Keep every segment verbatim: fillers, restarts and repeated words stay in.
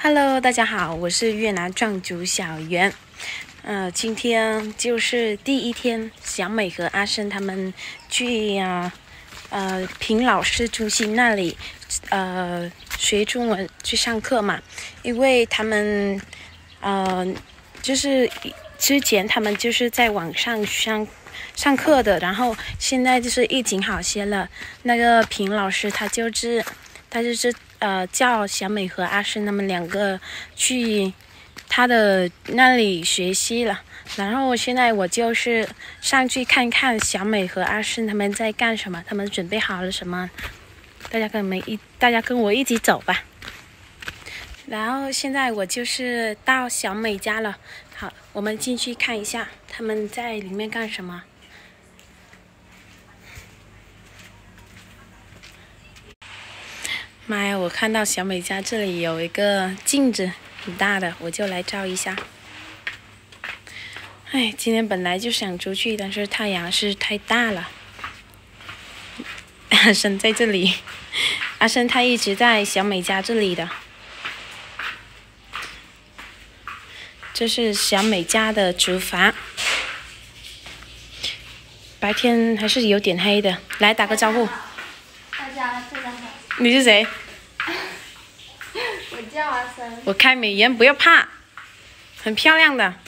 Hello， 大家好，我是越南壮族小袁。呃，今天就是第一天，小美和阿生他们去呀、呃，呃平老师中心那里，呃，学中文去上课嘛。因为他们，呃，就是之前他们就是在网上上上课的，然后现在就是疫情好些了，那个平老师他就是他就是呃叫小美和阿生他们两个去他的那里学习了。然后现在我就是上去看看小美和阿生他们在干什么，他们准备好了什么，大家跟我们一大家跟我一起走吧。然后现在我就是到小美家了，好，我们进去看一下他们在里面干什么。妈呀，我看到小美家这里有一个镜子很大的，我就来照一下。哎，今天本来就想出去，但是太阳是太大了。阿生在这里，阿生他一直在小美家这里的。这是小美家的厨房，白天还是有点黑的。来打个招呼。 大家大家好。 你是谁？ 我叫阿生。 我开美颜，不要怕，很漂亮的。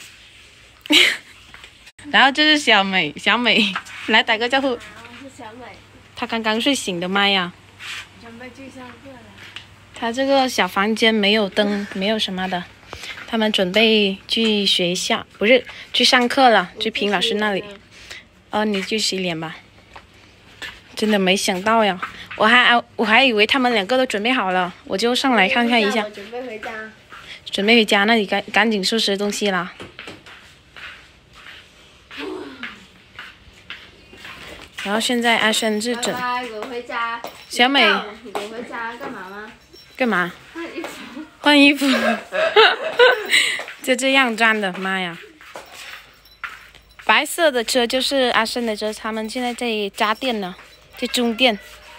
然后这是小美，小美来打个招呼。 我是小美。 她刚刚睡醒的，妈呀！ 准备去上课了。 她这个小房间没有灯，没有什么的。他们准备去学校，不是去上课了，去平老师那里。哦，你去洗脸吧。真的没想到呀，我还我还以为他们两个都准备好了，我就上来看看一下。 我准备回家。 准备回家，那你赶赶紧收拾东西啦。然后现在阿生是准。 拜拜，我回家。 小美。 我回家干嘛吗？ 干嘛？ 换衣服。 换衣服。就这样装的，妈呀！白色的车就是阿生的车，他们现在在扎电呢，在中电。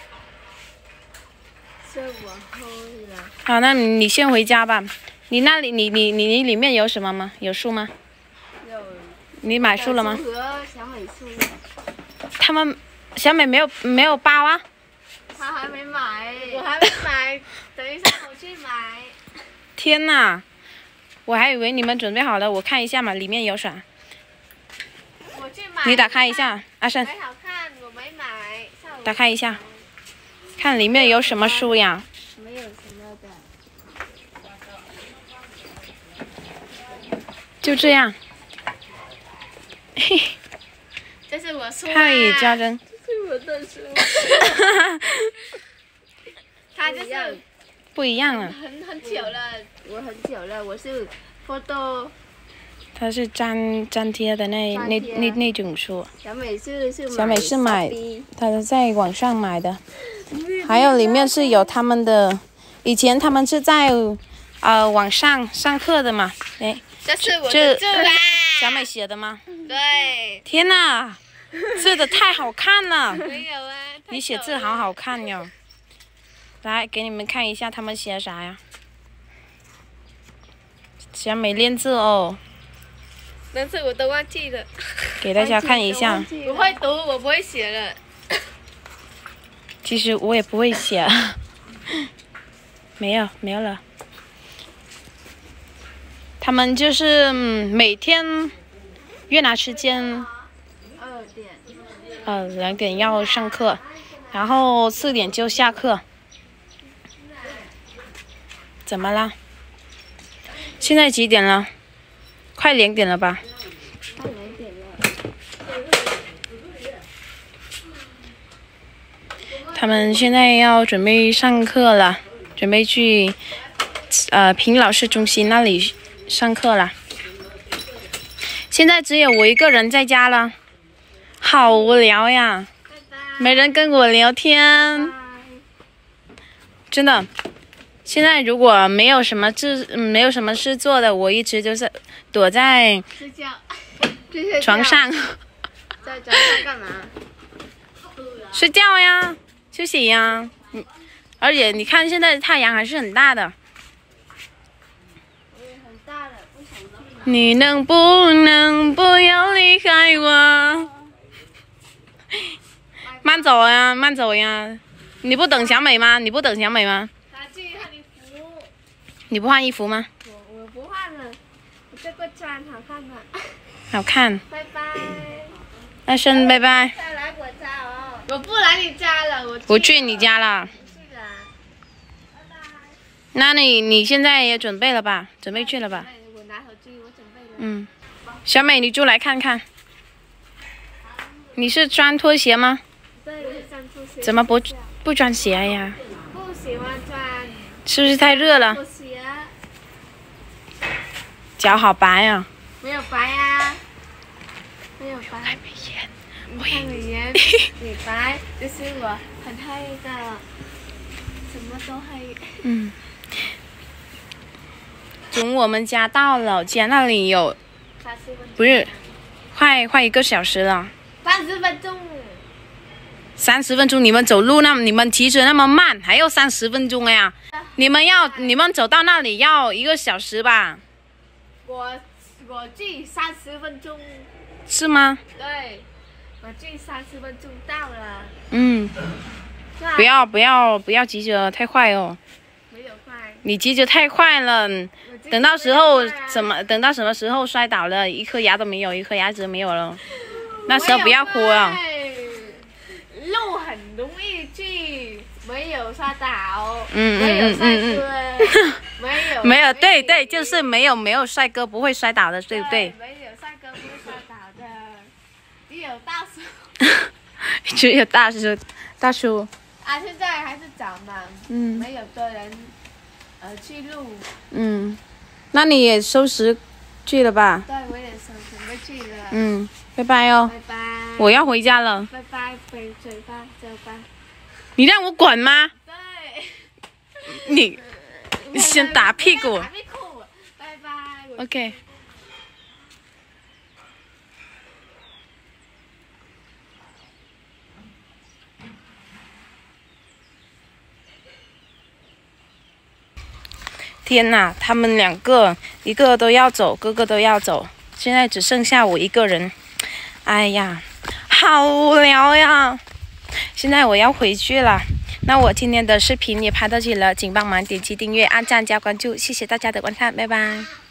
是我后了。 好，那你先回家吧。你那里，你你你你里面有什么吗？有树吗？ 有。 你买树了吗？ 和小美树。 他们小美没有没有包啊。 她还没买。我还没买，等一下我去买。 天哪！我还以为你们准备好了，我看一下嘛，里面有啥？ 我去买。 你打开一下，阿生。 没好看，我没买。 打开一下，看里面有什么书呀？ 没有什么的。 就这样。嘿。 这是我书啊。 太家珍。 这是我的书。它就是不一样了。 很很久了，我很久了，我是 photo。 它是粘粘贴的那那那那种书。 小美是是小美是买，她是在网上买的。还有里面是有他们的，以前他们是在呃网上上课的嘛，哎。 这是我的字啦。 小美写的吗？ 对。 天哪，字的太好看了。 没有啊。 你写字好好看哟。来，给你们看一下他们写啥呀？小美练字哦。 但是我都忘记了。 给大家看一下。 不会读，我不会写了。 其实我也不会写。没有，没有了。他们就是、嗯、每天越南时间二点。 呃两点要上课，然后四点就下课。怎么啦？现在几点了？快两点了吧？ 快两点了。 他们现在要准备上课了，准备去呃平老师中心那里上课了。现在只有我一个人在家了，好无聊呀！没人跟我聊天，真的。现在如果没有什么事，没有什么事做的，我一直就是躲在床上。 在床上干嘛？ 睡觉呀，休息呀。嗯，而且你看现在太阳还是很大的。 你能不能不要离开我？慢走呀，慢走呀！你不等小美吗？你不等小美吗？ 拿去换衣服。 你不换衣服吗？ 我我不换了，我这个穿好看吗？ 好看。 拜拜。 阿生，拜拜。 再来我家哦。我不来你家了，我不去你家了。 不去了。拜拜。 那你你现在也准备了吧？准备去了吧？ 我拿手机，我准备了。 嗯。小美，你就来看看。你是穿拖鞋吗？ 对，我是穿拖鞋。 怎么不不穿鞋呀？ 不喜欢穿。 是不是太热了？ 拖鞋。 脚好白啊。 没有白啊。没有白。 太美颜。 太美颜。美白就是我很黑的，什么都黑。 嗯。从我们家到老家那里有，不是，快快一个小时了。 三十分钟。 三十分钟，你们走路那你们骑车那么慢，还要三十分钟呀？你们要你们走到那里要一个小时吧？ 我我记三十分钟。 是吗？ 对，我记三十分钟到了。 嗯。不要不要不要急着太快哦。 没有快。 你急着太快了，等到时候怎么等到什么时候摔倒了，一颗牙都没有，一颗牙齿没有了，那时候不要哭了。 路很容易去，没有摔倒， 嗯没有帅哥， 嗯没有没有，对对，就是没有没有帅哥不会摔倒的，对不对？ 没有帅哥不会摔倒的，只有大叔。 只有大叔，大叔。 啊，现在还是早嘛， 嗯， 没有多人，呃，去路。 嗯，那你也收拾去了吧？ 对，我也收拾准备去了。 嗯，拜拜哦。 拜拜。 我要回家了。 拜拜，回嘴巴，走吧。 你让我管吗？ 对。 你，你先打屁股。 打屁股。拜拜。 OK。天哪，他们两个一个都要走，个个都要走，现在只剩下我一个人。哎呀，好无聊呀！现在我要回去了。那我今天的视频也拍到这里了，请帮忙点击订阅、按赞、加关注，谢谢大家的观看，拜拜。